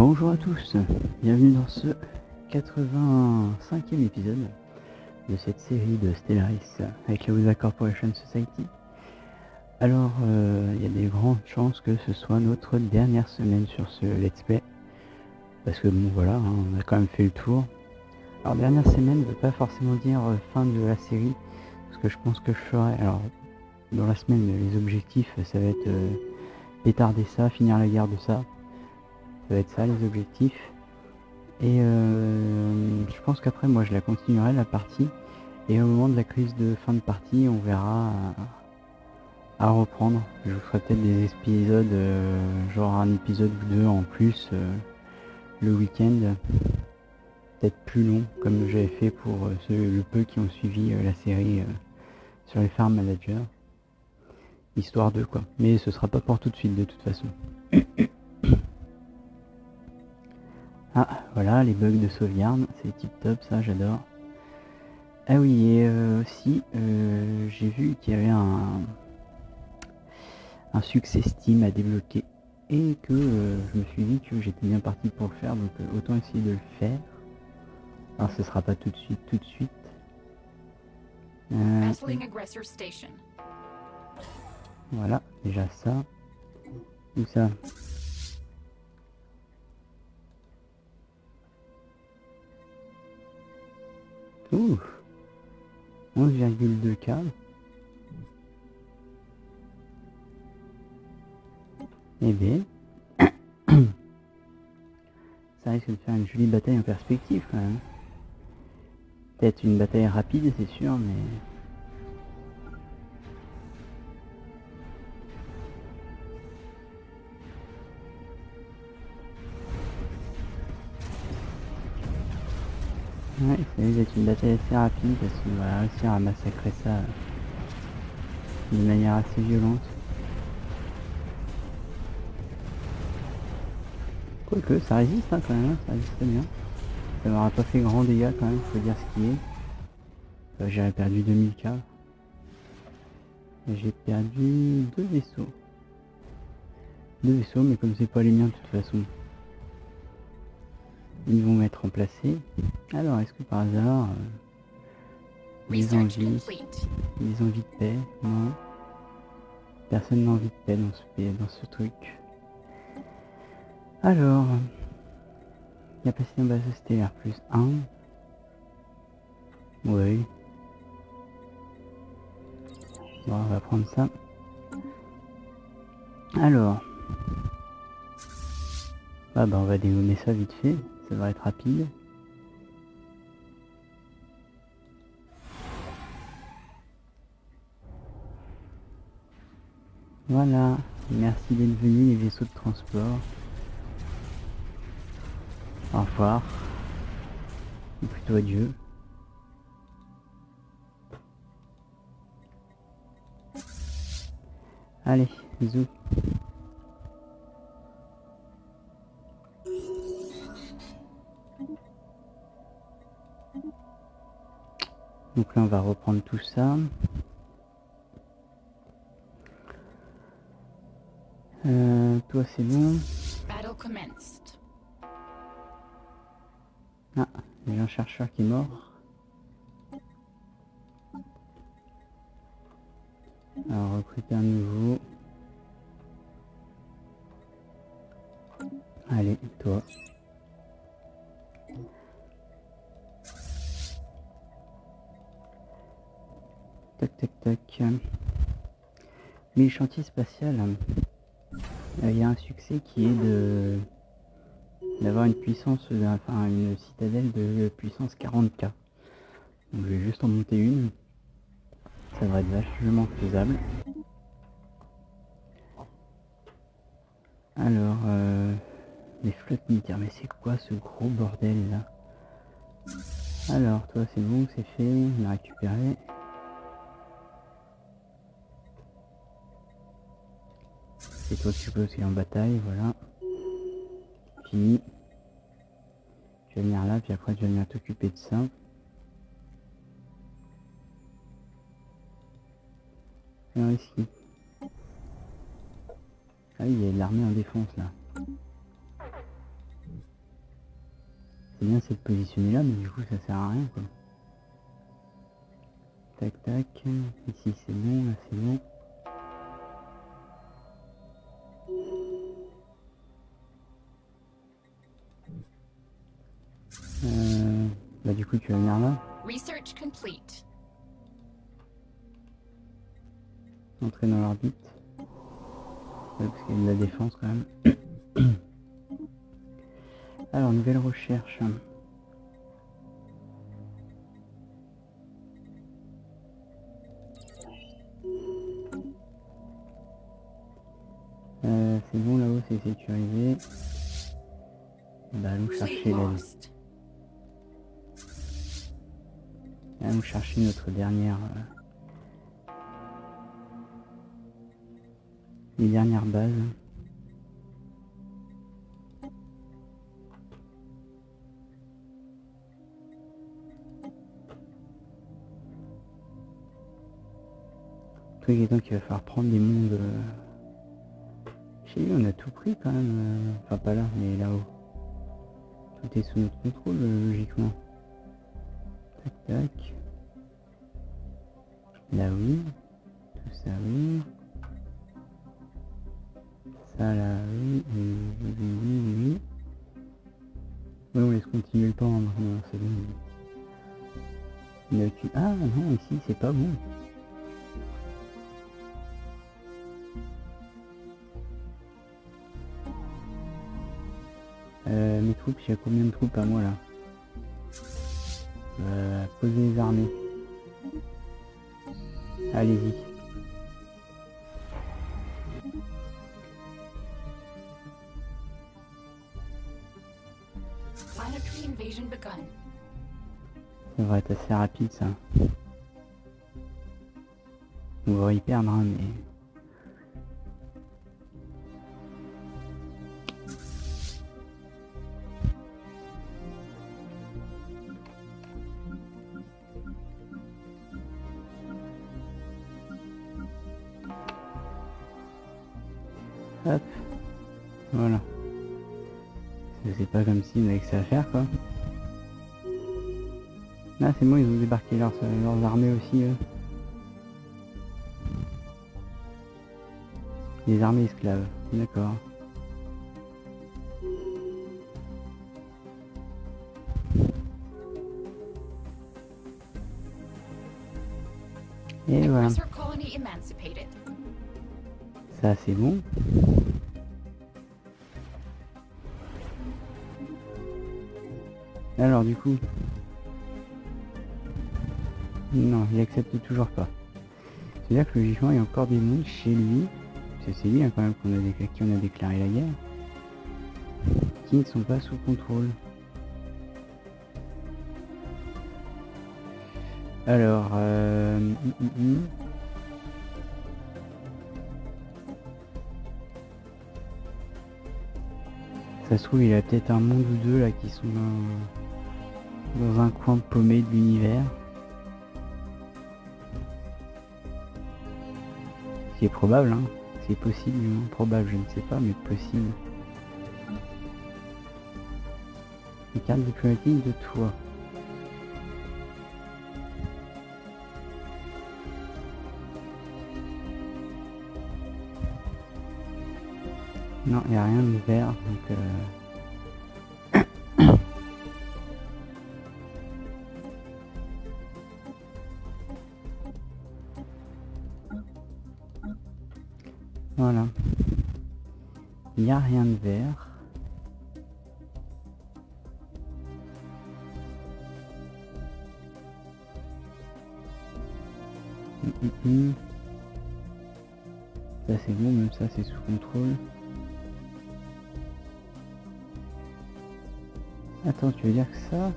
Bonjour à tous, bienvenue dans ce 85e épisode de cette série de Stellaris avec la Wizard Corporation Society. Alors, il y a des grandes chances que ce soit notre dernière semaine sur ce let's play, parce que bon voilà, on a quand même fait le tour. Alors dernière semaine ne veut pas forcément dire fin de la série, parce que je pense que je ferai, alors dans la semaine les objectifs ça va être étarder ça, finir la guerre de ça. Ça va être ça les objectifs. Et je pense qu'après moi je la continuerai la partie. Et au moment de la crise de fin de partie on verra à reprendre. Je vous ferai peut-être des épisodes, genre un épisode ou deux en plus le week-end. Peut-être plus long comme j'avais fait pour le peu qui ont suivi la série sur les farm managers. Histoire de quoi. Mais ce sera pas pour tout de suite de toute façon. Ah, voilà, les bugs de sauvegarde, c'est tip top, ça j'adore. Ah oui, et aussi, j'ai vu qu'il y avait un succès Steam à débloquer. Et que je me suis dit que j'étais bien parti pour le faire, donc autant essayer de le faire. Alors ce sera pas tout de suite, Voilà, déjà ça. Où ça? Ouh, 11,2K. Eh bien, ça risque de faire une jolie bataille en perspective quand même. Peut-être une bataille rapide, c'est sûr, mais... Ouais, ça risque d'être une bataille assez rapide parce qu'on va réussir à massacrer ça de manière assez violente. Quoique, ça résiste quand même, ça résiste très bien. Ça m'aura pas fait grand dégâts quand même, faut dire ce qui est. J'aurais perdu 2000K. J'ai perdu deux vaisseaux. Mais comme c'est pas les miens de toute façon, ils vont m'être remplacés. Alors, est-ce que par hasard, des envies de paix? Non. Personne n'a envie de paix dans ce truc. Alors, capacité en base stellaire plus 1. Oui. Bon, on va prendre ça. Alors. Ah bah on va dégommer ça vite fait. Ça va être rapide. Voilà. Merci d'être venus les vaisseaux de transport. Au revoir. Ou plutôt adieu. Allez, bisous. Donc là on va reprendre tout ça. Toi c'est bon. Ah, j'ai un chercheur qui est mort. Alors recruter un nouveau. Allez, toi. Tac tac tac. Mais le chantier spatial, il y a un succès qui est d'avoir une puissance, enfin une citadelle de puissance 40K. Donc je vais juste en monter une. Ça devrait être vachement faisable. Alors, les flottes militaires, mais c'est quoi ce gros bordel là? Alors, toi c'est bon, c'est fait, on a récupéré. C'est toi qui peux aussi en bataille, voilà. Fini. Tu vas venir là, puis après tu vas venir t'occuper de ça. Alors ici. Ah oui, il y a de l'armée en défense là. bien c'est de positionner là, mais du coup ça sert à rien quoi. Tac tac, ici c'est bon, là c'est bon. Bah du coup tu vas venir là. Research complete. Entrer dans l'orbite. Ouais, parce qu'il y a de la défense quand même. Alors, nouvelle recherche. C'est bon là-haut, c'est sécurisé. Bah, allons chercher la vie. Allons chercher notre dernière... les dernières bases. Le truc étant qu'il va falloir prendre des mondes... Chez lui on a tout pris quand même. Enfin pas là, mais là-haut. Tout est sous notre contrôle logiquement. Tac tac. Là oui. Tout ça oui. Ça là oui. Oui. Ouais, on laisse continuer le temps. Non, c'est bon. Ah non, ici c'est pas bon. Mes troupes, il y a combien de troupes à moi là? Poser les armées. Allez-y. Planetary invasion begun. Ça devrait être assez rapide ça. On va y perdre hein, mais... Hop. Voilà. C'est pas comme si on avait que ça à faire quoi. Ah c'est bon, ils ont débarqué leurs armées aussi eux. Les armées esclaves, d'accord. Et voilà. Ça c'est bon. Alors du coup... Non, il accepte toujours pas. C'est-à-dire que logiquement il y a encore des mondes chez lui. Parce que c'est lui hein, quand même qui on a déclaré la guerre. Qui ne sont pas sous contrôle. Alors... Ça se trouve il a peut-être un monde ou deux là qui sont dans un coin paumé de l'univers. Ce qui est probable, hein. C'est possible, non probable, je ne sais pas, mais possible. Une carte diplomatique de toi. Non, il n'y a rien de vert, donc voilà. Il n'y a rien de vert. Ça c'est bon, même ça c'est sous contrôle. Attends, tu veux dire que ça...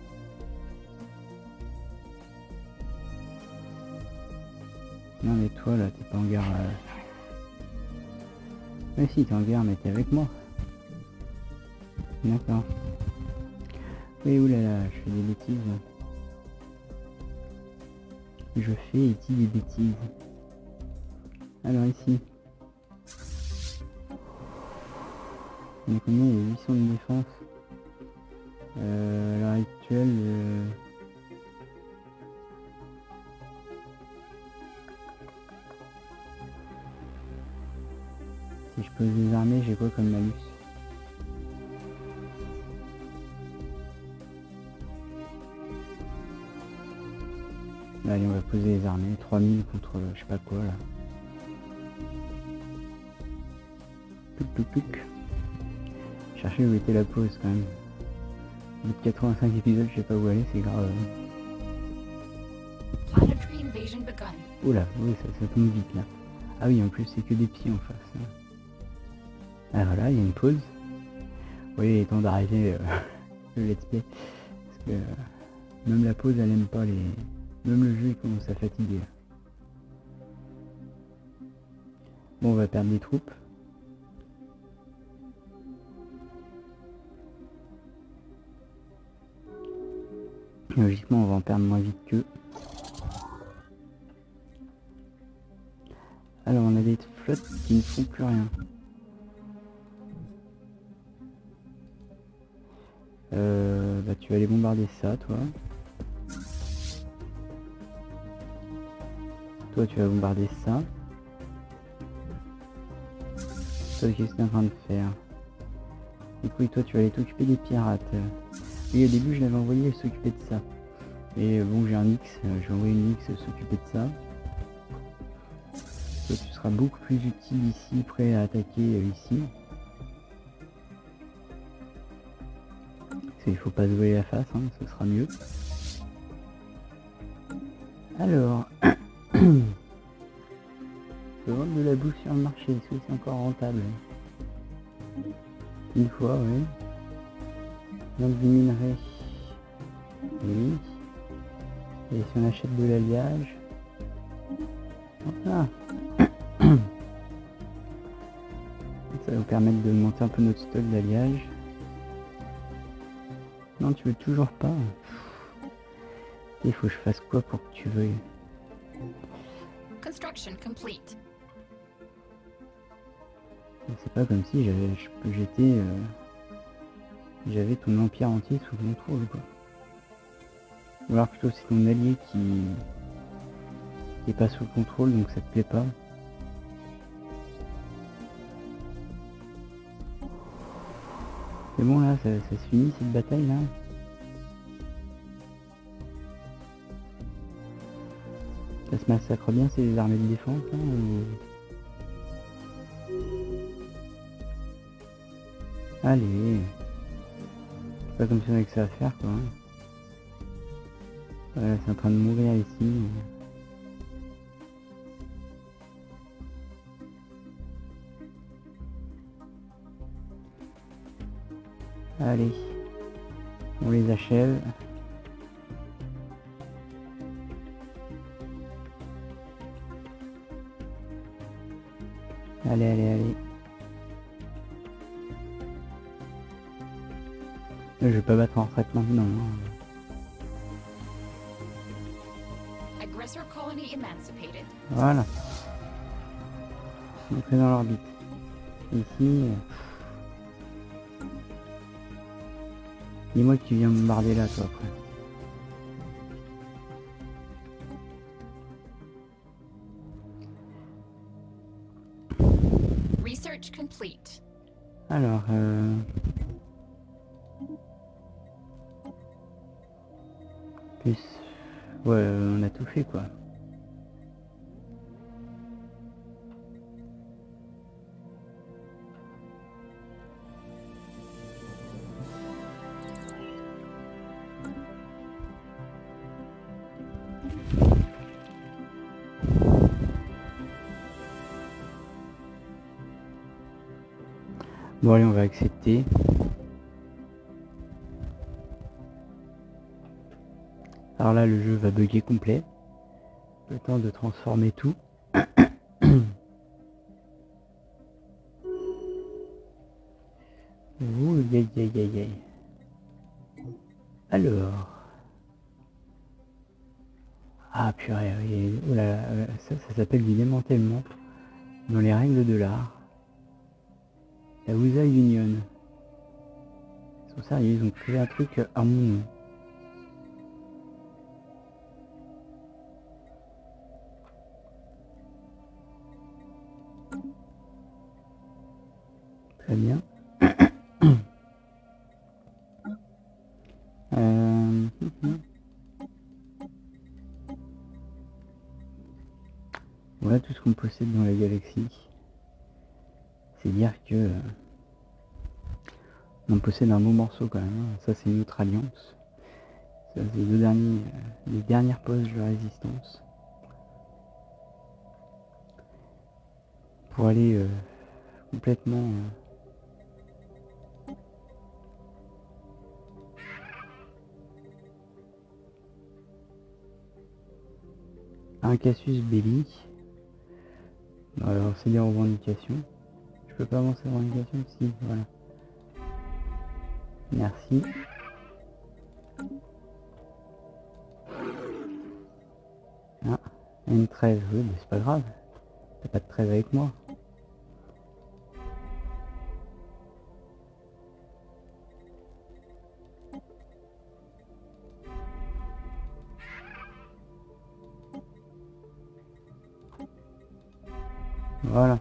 Non mais toi là, t'es pas en guerre... Mais si, t'es en guerre, mais t'es avec moi. D'accord. Oui, oulala, je fais des bêtises. Je fais et dis des bêtises. Alors ici. On est combien? Il y a 800 de défense. À l'heure actuelle, si je pose des armées, j'ai quoi comme malus? Allez, on va poser les armées. 3000 contre je sais pas quoi là. Touc touc touc. Chercher où était la pause quand même. Au bout de 85 épisodes, je sais pas où aller, c'est grave. Planetary invasion begun. Oula, oui, ça tombe vite là. Ah oui, en plus c'est que des pieds en face. Ah voilà, il y a une pause. Oui, il est temps d'arrêter le let's play. Parce que même la pause, elle aime pas les... Même le jeu, il commence à fatiguer. Bon, on va perdre des troupes. Logiquement, on va en perdre moins vite qu'eux. Alors, on a des flottes qui ne font plus rien. Bah, tu vas aller bombarder ça, toi. Toi, tu vas bombarder ça. Toi, qu'est-ce que tu es en train de faire? Du coup, toi, tu vas aller t'occuper des pirates. Oui, au début, je l'avais envoyé s'occuper de ça. Et bon, j'ai un X, je vais envoyer une X s'occuper de ça. Toi, tu seras beaucoup plus utile ici, prêt à attaquer ici. Il faut pas se voiler la face, hein, ce sera mieux. Alors, je peux vendre de la bouffe sur le marché, est-ce que c'est encore rentable? Une fois, oui. Vendre du minerai. Oui. Et si on achète de l'alliage. Voilà. Ça va nous permettre de monter un peu notre stock d'alliage. Non, tu veux toujours pas. Il faut que je fasse quoi pour que tu veuilles? Construction complete. C'est pas comme si j'avais ton empire entier sous contrôle, quoi. Ou alors plutôt c'est ton allié qui est pas sous contrôle, donc ça te plaît pas. C'est bon là, ça se finit cette bataille là. Ça se massacre bien ces armées de défense là, ou... Allez. C'est pas comme si on avait que ça à faire quoi. Voilà, c'est en train de mourir ici. Allez. On les achève. Allez, allez, allez. Je vais pas battre en retraite maintenant. Aggressor colony emancipated. Voilà. Entrer dans l'orbite. Ici. Dis-moi que tu viens me bombarder là, toi, après. Research complete. Alors, plus... Ouais, on a tout fait, quoi. Bon allez, on va accepter. Alors là, le jeu va bugger complet. Le temps de transformer tout. Ouh, aïe aïe aïe aïe. Alors. Ah purée, oui. Oh là là, ça s'appelle du démantèlement dans les règles de l'art. La USA Union. Ils sont sérieux, ils ont créé un truc à mon nom. Très bien. Voilà tout ce qu'on possède dans la galaxie. C'est dire que on possède un beau morceau quand même. Ça c'est une autre alliance. Ça c'est les dernières postes de résistance. Pour aller complètement un Cassius Belli. Alors c'est des revendications. Je peux pas avancer les revendications? Si, voilà. Merci. Ah, une trêve, oui, mais c'est pas grave. T'as pas de trêve avec moi. Voilà.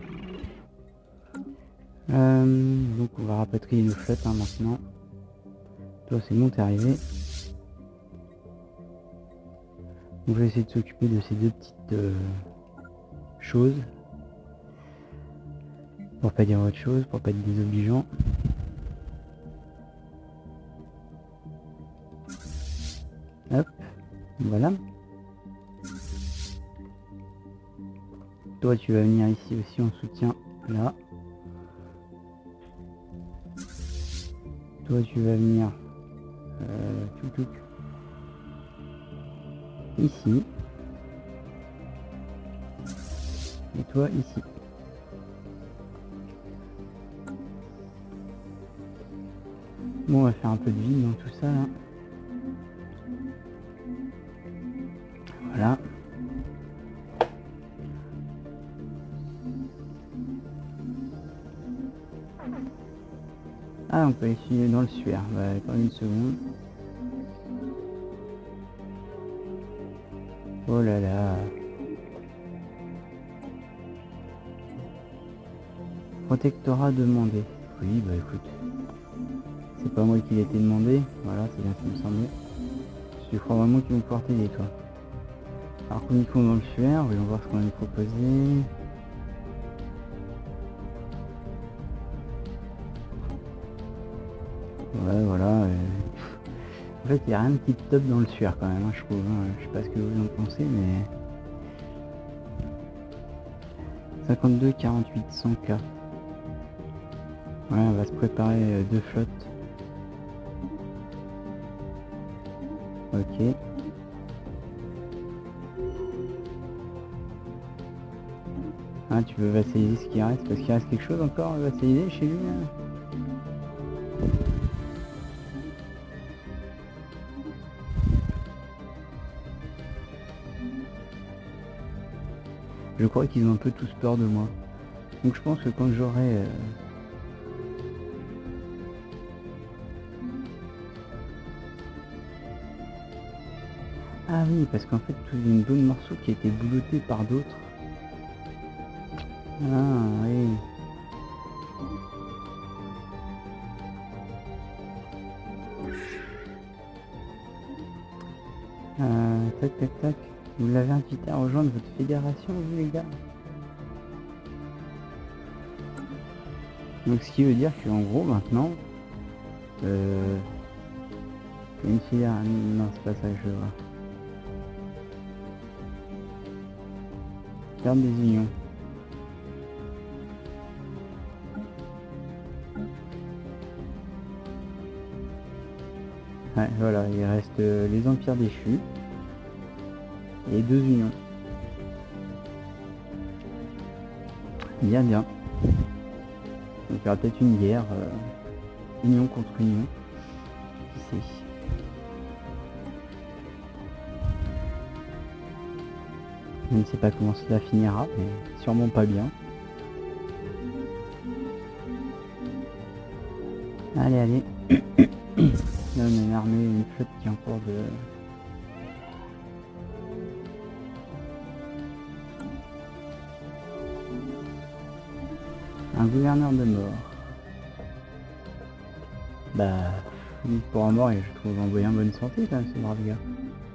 Donc on va rapatrier nos flottes maintenant. Toi c'est bon, t'es arrivé. Donc je vais essayer de s'occuper de ces deux petites choses. Pour pas dire autre chose, pour pas être désobligeant. Hop, voilà. Toi tu vas venir ici aussi en soutien, là. Toi tu vas venir ici. Et toi ici. Bon, on va faire un peu de vide dans tout ça là. Voilà. Ah, on peut essuyer dans le suaire. Bah, attends une seconde. Oh là là. Protectorat demandé. Oui, bah écoute. C'est pas moi qui l'ai été demandé. Voilà, c'est bien ce qui me semblait. Je crois vraiment qu'ils vont pouvoir t'aider, toi. Alors, communiquons dans le suaire. Voyons voir ce qu'on va nous proposer. Ouais, voilà. En fait, il n'y a rien de tip top dans le suaire quand même, hein, je trouve. Hein. Je sais pas ce que vous en pensez, mais... 52, 48, 100K. Ouais, on va se préparer 2 flottes. Ok. Ah, tu veux vassaliser ce qui reste, parce qu'il reste quelque chose encore à vassaliser chez lui là. Je crois qu'ils ont un peu tous peur de moi. Donc je pense que quand j'aurai... Ah oui, parce qu'en fait, il y a une bonne morceau qui a été boulottée par d'autres. Ah oui. Tac tac tac. Vous l'avez invité à rejoindre votre fédération, vous les gars. Donc ce qui veut dire qu'en gros maintenant, une filière, non c'est pas ça que je veux voir. Carte des unions. Ouais, voilà, il reste les empires déchus et 2 unions. Bien, bien. Donc il y aura peut-être une guerre, union contre union. Qui sait. Je ne sais pas comment cela finira, mais sûrement pas bien. Allez, allez. Là, on a une armée, une flotte qui est en cours de... Un gouverneur de mort. Bah, pour un mort, et je trouve envoyé en bonne santé, quand même, ce brave gars.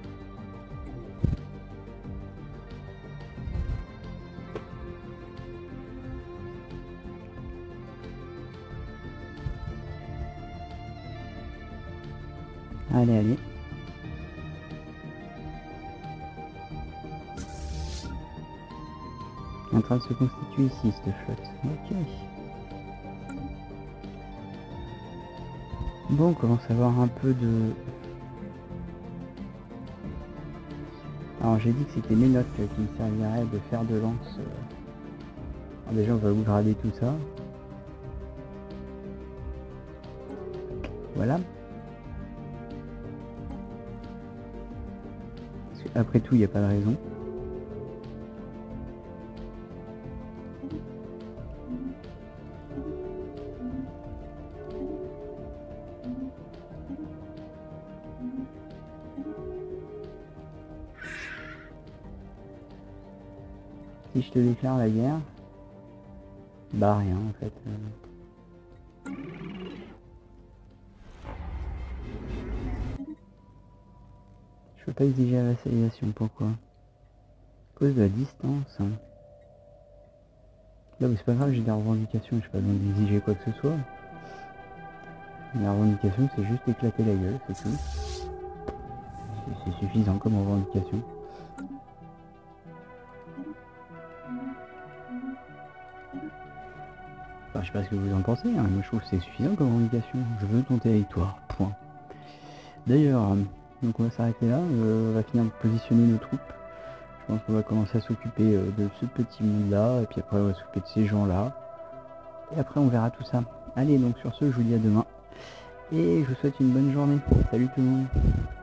Allez, allez. En train de se constituer ici, cette flotte. Ok. Bon, on commence à avoir un peu de... Alors j'ai dit que c'était mes notes qui me serviraient de fer de lance. Alors déjà on va upgrader tout ça. Voilà. Parce que après tout il n'y a pas de raison. Si je te déclare la guerre, bah rien en fait. Je peux pas exiger la vassalisation, pourquoi? À cause de la distance. Hein. Là c'est pas grave, j'ai des revendications, j'ai pas besoin d'exiger quoi que ce soit. La revendication c'est juste éclater la gueule, c'est tout. C'est suffisant comme revendication. Enfin, je sais pas ce que vous en pensez, hein. Moi je trouve que c'est suffisant comme revendication. Je veux ton territoire, point. D'ailleurs, donc on va s'arrêter là, on va finir de positionner nos troupes. Je pense qu'on va commencer à s'occuper de ce petit monde là, et puis après on va s'occuper de ces gens là. Et après on verra tout ça. Allez, donc sur ce, je vous dis à demain. Et je vous souhaite une bonne journée. Salut tout le monde.